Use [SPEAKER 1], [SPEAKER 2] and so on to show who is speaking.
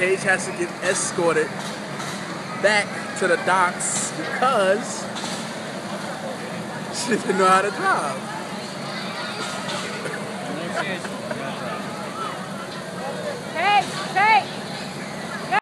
[SPEAKER 1] Paige has to get escorted back to the docks because she didn't know how to drive.